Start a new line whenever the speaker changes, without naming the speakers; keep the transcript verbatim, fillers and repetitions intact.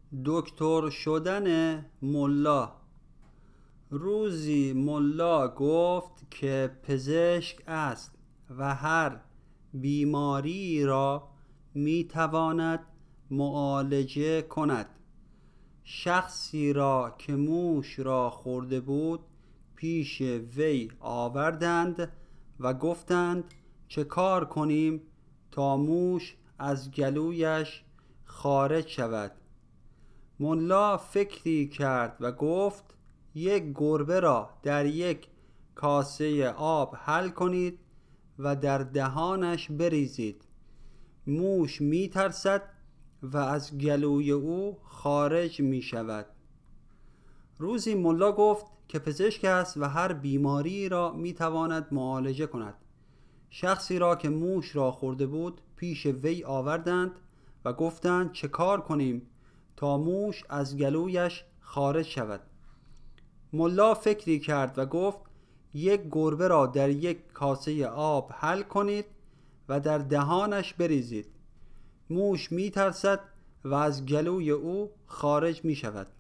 دکتر شدن ملا. روزی ملا گفت که پزشک است و هر بیماری را میتواند معالجه کند. شخصی را که موش را خورده بود پیش وی آوردند و گفتند چه کار کنیم تا موش از گلویش خارج شود. ملا فکری کرد و گفت یک گربه را در یک کاسه آب حل کنید و در دهانش بریزید. موش می ترسد و از گلوی او خارج می شود. روزی ملا گفت که پزشک است و هر بیماری را می تواند معالجه کند. شخصی را که موش را خورده بود پیش وی آوردند و گفتند چه کار کنیم تا موش از گلویش خارج شود. ملا فکری کرد و گفت یک گربه را در یک کاسه آب حل کنید و در دهانش بریزید. موش می ترسد و از گلوی او خارج می شود.